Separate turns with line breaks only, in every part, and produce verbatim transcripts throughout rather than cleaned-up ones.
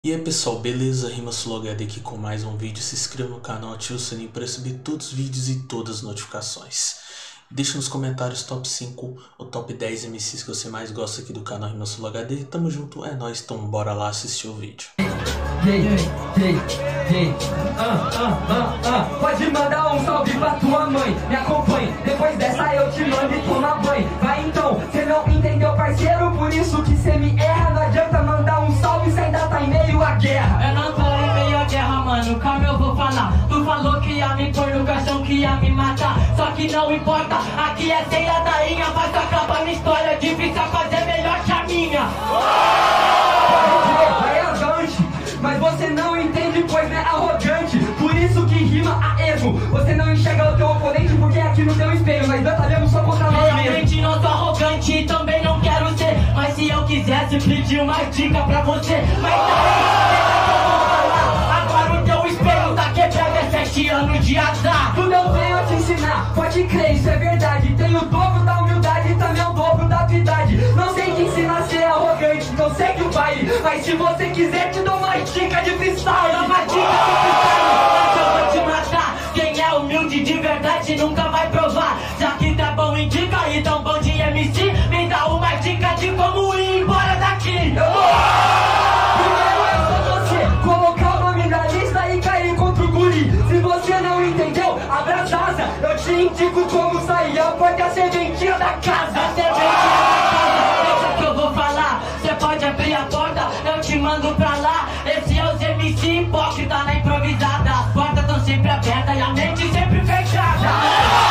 E aí pessoal, beleza? RimaSoloHD aqui com mais um vídeo. Se inscreva no canal, ative o sininho para receber todos os vídeos e todas as notificações. Deixa nos comentários top cinco ou top dez M Cs que você mais gosta aqui do canal RimaSoloHD. Tamo junto, é nóis, então bora lá assistir o vídeo.
Hey, hey, hey, ah, ah, ah, ah. Pode mandar um salve pra tua mãe, me acompanhe. Depois dessa eu te mando e tomar banho. Vai então, cê não entendeu, parceiro, por isso que cê me erra. Não adianta mandar um salve, cê ainda tá em meio à guerra.
Eu não tô em meio à guerra, mano, calma, eu vou falar. Tu falou que ia me pôr no caixão, que ia me matar. Só que não importa, aqui é ceia da inha. Mas acaba a minha história, difícil é fazer melhor que a minha.
Pode crer, vai avante, mas você não entende, pois é arrogante. Por isso que rima a erro. Você não enxerga o teu oponente porque aqui no teu espelho nós batalhamos só contra nós mesmos.
Realmente não sou arrogante e também não quero ser. Mas se eu quisesse pedir uma dica pra você. Mas daí, deixa que eu vou falar. Agora o teu espelho tá quebrado, é sete anos de azar.
Tudo eu venho te ensinar, pode crer, isso é verdade. Tenho o dobro da humildade e também o dobro da habilidade. Não sei te ensinar a ser arrogante, não segue o baile. Mas se você quiser te dou uma dica de freestyle.
Dá uma dica de freestyle, mas eu vou te matar. Quem é humilde de verdade nunca vai provar. Já que tá bom em dica e tão bom de M C, me dá uma dica de como ir embora daqui.
Eu vou. Primeiro é só você colocar o nome na lista e cair contra o guri. Se você não entendeu, abra as asas. Eu te indico como sair, a porta é a serventia da casa.
A serventia da casa, deixa que eu vou falar. Cê pode abrir a porta, eu te mando pra lá. Esse é os M C hipócrita na improvisada. As portas tão sempre abertas e a mente sempre fechada.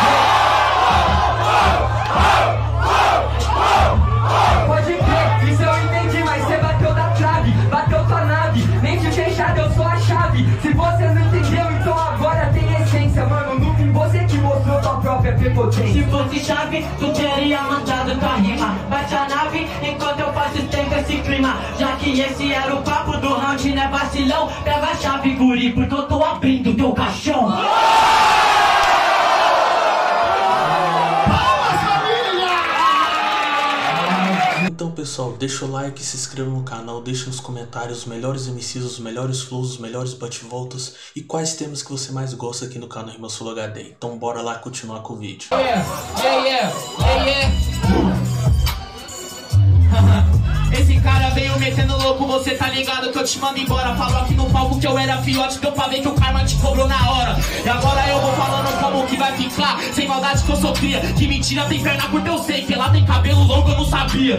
Pode crer, isso eu entendi, mas você bateu da trave, bateu tua nave, mente fechada, eu sou a chave. Se você não entendeu, então agora tem essência, mano. No fim você que mostrou tua própria prepotência.
Se fosse chave, tu teria mandado tua rima. Bate a nave enquanto eu faço tempo esse clima. Já que esse era o papo do round, né vacilão. Pega a chave, guri, porque eu tô abrindo teu caixão.
Então pessoal, deixa o like, se inscreva no canal, deixa nos comentários os melhores M Cs, os melhores flows, os melhores bate-voltas e quais temas que você mais gosta aqui no canal RimaSoloHD. Então bora lá continuar com o vídeo.
Yeah, yeah, yeah, yeah, yeah. Esse cara veio metendo louco, você tá ligado que eu te mando embora. Falou aqui no palco que eu era fiote, deu pra ver que o karma te cobrou na hora. E agora eu vou falando como que vai ficar. Sem maldade que eu sou cria, que mentira tem perna curta eu sei. Que lá tem cabelo longo eu não sabia.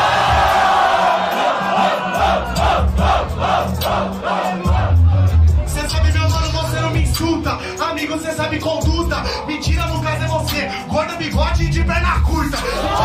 Cê sabe meu mano, você não me insulta. Amigo, cê sabe conduta. Mentira no caso é você, gordo, bigode e de perna curta.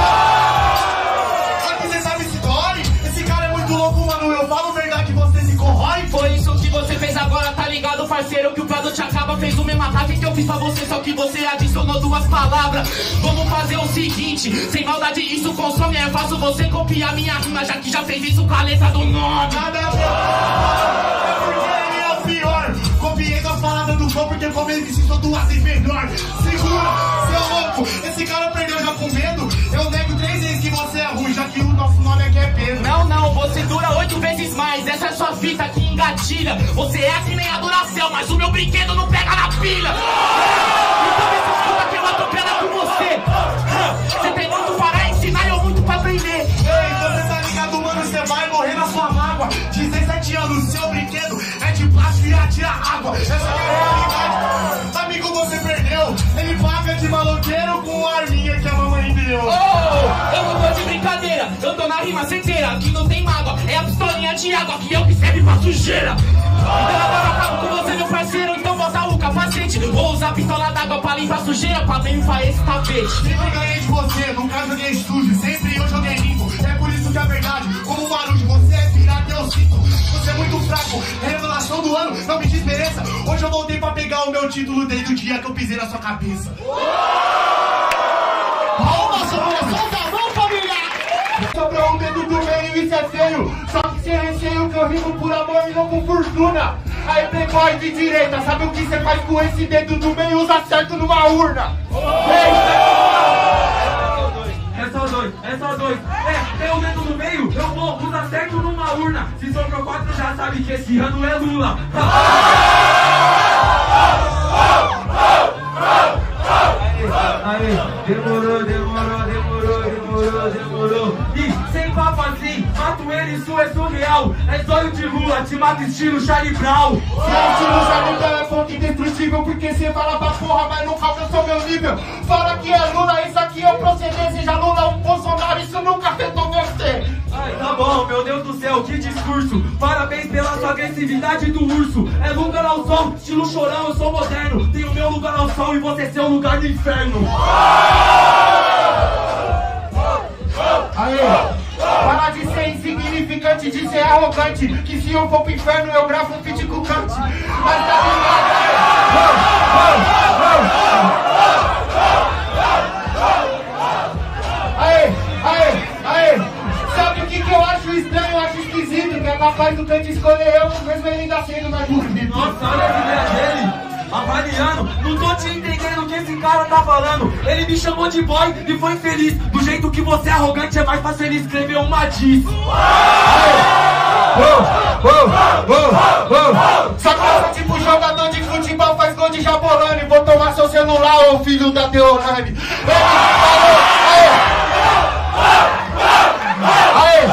Aqui cê sabe se dói. Esse cara é muito louco, mano, eu falo verdade, você se corrói.
Foi isso que você fez agora, tá ligado, parceiro? Que o produto acaba, fez o mesmo ataque que eu fiz pra você. Só que você adicionou duas palavras. Vamos fazer o seguinte, sem maldade isso consome. É fácil você copiar minha rima, já que já fez isso com a letra do nome.
Nada a ver, é porque ele é o pior. Copiei a palavra do flow porque como ele disse, sou duas vezes melhor. Segura, seu louco, esse cara perdeu já com medo. Eu nego três vezes que você é ruim, já que o nosso nome aqui é Pedro.
Não, não, você dura oito vezes mais. Essa é sua fita que engatilha. Você é que nem a Duracell, mas o meu brinquedo não pega na pilha. Então me escuta que eu atropelo com você. Você tem muito para ensinar e eu muito pra aprender.
Ei, você tá ligado, mano, você vai morrer na sua mágoa. dezessete anos, seu brinquedo é de plástico e atira água. Essa é a realidade. Amigo, você perdeu. Ele paga de maloqueiro com a arminha que a mamãe deu.
Oh, eu não tô de brincadeira, eu tô na rima certeira. Aqui não tem mágoa, é a pistolinha de água que é o que serve pra sujeira. Então agora eu acabo com você, meu parceiro, então bota o capacete. Vou usar a pistola d'água pra limpar a sujeira, pra limpar esse tapete.
Sempre ganhei de você, nunca joguei sujo, sempre eu joguei limpo. É por isso que é verdade, como o Marujo, você é pirata, eu sinto. Você é muito fraco, revelação do ano, não me desmereça. Hoje eu voltei pra pegar o meu título desde o dia que eu pisei na sua cabeça. Palmas, solta a mão, família! Sobrou um dedo do meio, isso é feio. Só que sem receio que eu rimo por amor e não com fortuna. Aí, playboy de direita, sabe o que você faz com esse dedo do meio? Usa certo numa urna.
É só dois, é é só dois. É, tem o dedo no meio, eu vou, usa certo numa urna. Se sobrou quatro, já sabe que esse ano é Lula. Aí, demorou, demorou, demorou, demorou, demorou. E sem papo assim, mato ele, isso é surreal. É zóio de Lula, te mata estilo Charlie Brown.
Seu estilo Charlie Brown é fonte indestrutível, porque cê fala pra porra, mas nunca alcançou meu nível. Fala que é Lula, isso aqui é proceder. Seja Lula ou Bolsonaro, isso nunca afetou você.
Ai, tá bom, meu Deus do céu, que discurso. Parabéns pela sua agressividade do urso. É lugar ao sol, estilo chorão, eu sou moderno. Tenho meu lugar ao sol e você seu lugar no inferno.
Aê, para de ser insignificante, de ser arrogante. Que se eu for pro inferno eu gravo um feat com o Kant. Mas tá ligado, aê, aê, aê. Sabe o que, que eu acho estranho, eu acho esquisito? Que é capaz do Kant escolher eu, mesmo ele ainda sendo mais bonito.
Nossa, olha a ideia dele. Avaliando, não tô te entendendo o que esse cara tá falando. Ele me chamou de boy e foi infeliz. Do jeito que você é arrogante, é mais fácil ele escrever uma diz.
Só passa tipo jogador de futebol, faz gol de Jabolani. Vou tomar seu celular, ô filho da Deolane. Ele falou, aê, aê,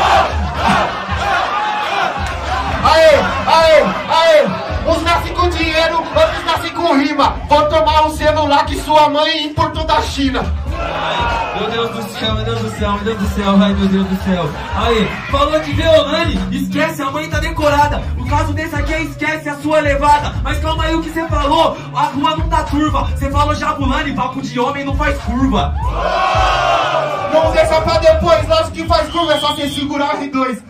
aê, aê, aê. Uns nascem com dinheiro, outros nascem com rima. Vou tomar um celular que sua mãe importou da China.
Ai, meu Deus do céu, meu Deus do céu, meu Deus do céu, ai meu Deus do céu. Aí, falou de Deolane, esquece, a mãe tá decorada. O caso desse aqui é esquece a sua levada. Mas calma aí o que você falou, a rua não tá turva. Você falou Jabulani, papo de homem não faz curva.
Vamos deixar pra depois, lógico que faz curva, é só você segurar R dois.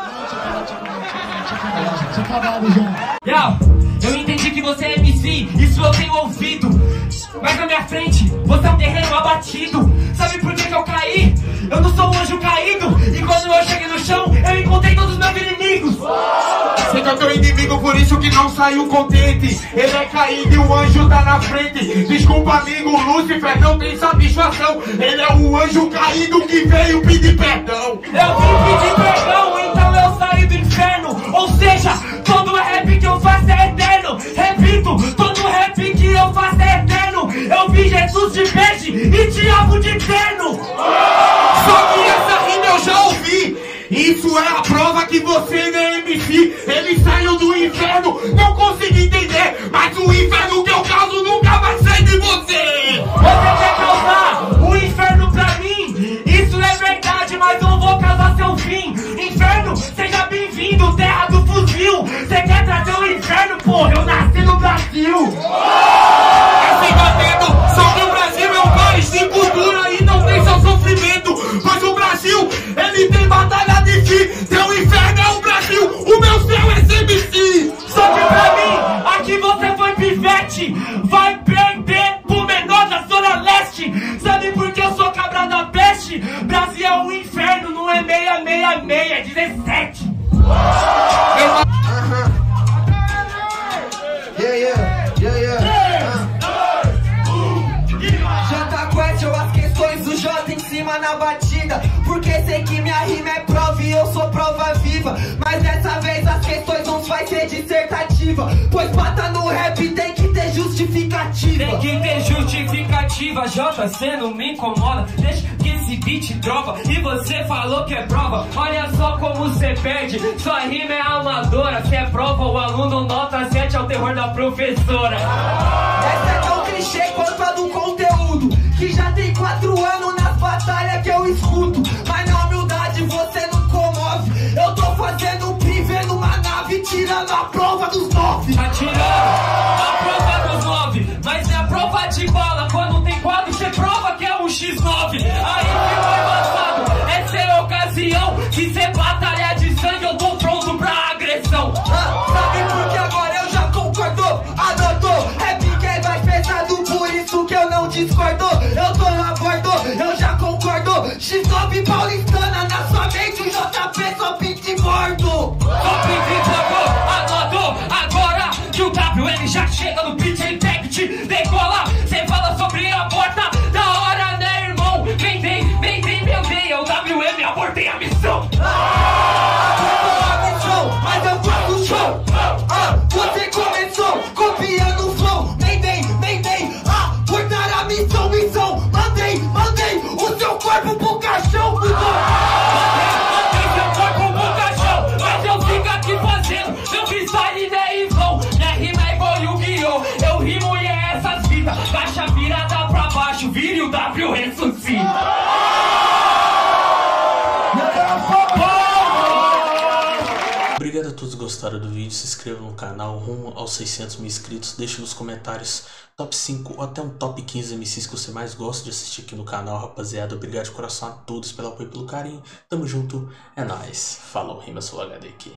Yo, eu entendi que você é M C, isso eu tenho ouvido. Mas na minha frente, você é um terreno abatido. Sabe por que que eu caí? Eu não sou um anjo caído. E quando eu cheguei no chão, eu encontrei todos os meus inimigos.
Você que é teu inimigo, por isso que não saiu contente. Ele é caído e o anjo tá na frente. Desculpa amigo, Lúcifer não tem satisfação. Ele é o anjo caído que veio pedir perdão.
Eu vim pedir perdão, então eu saí do inferno. Ou seja, todo rap que eu faço é eterno. Repito, todo rap que eu faço é eterno. Eu vi Jesus de peixe e diabo de terno.
Só que essa rima eu já ouvi. Isso é a prova que você não é M C. Ele saiu do inferno, não consegui entender. Mas o inferno que eu causo nunca vai sair de você.
Você quer causar o inferno pra mim? Isso é verdade, mas eu vou causar seu fim. Inferno, seja bem-vindo, terra do fuzil. Você quer trazer o inferno? Porra, eu nasci no Brasil.
Assim batendo, só que o Brasil é um país de cultura e não tem seu sofrimento. Pois o Brasil, ele tem batalha de si. Seu inferno é o Brasil, o meu céu é C B C.
Só que pra mim, aqui você foi pivete. Vai perder pro menor da Zona Leste. Sabe por que eu sou cabra da peste? Brasil é um inferno, não é meia, meia, meia, é dezessete.
Yeah, yeah, yeah, yeah. Jota Quest, eu as questões do Jota em cima na batida. Porque sei que minha rima é prova e eu sou prova viva. Mas dessa vez as questões não vai ser dissertativa. Pois bata no rap tem que ter justificativa.
Tem que ter justificativa, Jota, cê não me incomoda. Deixa que esse beat dropa e você falou que é prova. Olha só como cê perde, sua rima é amadora. Se é prova, o aluno nota sete é o terror da professora.
Essa é tão clichê quanto a do conteúdo, que já tem quatro anos nas batalhas que eu escuto. Mas na humildade você não comove. Eu tô fazendo privé numa nave, tirando a prova dos nove.
Tá tirando a prova dos nove, mas é a prova de bala. Quando tem quadro, você prova que é um xis nove. Aí ficou embaçado, essa é a ocasião. Se cê batalha de sangue, eu tô pronto pra agressão.
Ah, sabe por que agora eu já concordou? Adotou, rap que é mais pesado, por isso que eu não discordo. Eu tô na bordo, eu já concordo. X nove paulistana na sua mente, o J P só pinte morto.
Só pinte morto, anotou. Agora que o W L já chega no pitch impact, decola. Cê fala sobre a porta da hora, né, irmão? Vem, vem, vem, vem, meu Deus, o W
o W ressuscita.
Obrigado a todos que gostaram do vídeo, se inscrevam no canal rumo aos seiscentos mil inscritos, deixe nos comentários top cinco ou até um top quinze M Cs que você mais gosta de assistir aqui no canal, rapaziada. Obrigado de coração a todos pelo apoio e pelo carinho, tamo junto, é nóis, falou, Rima Sul H D aqui.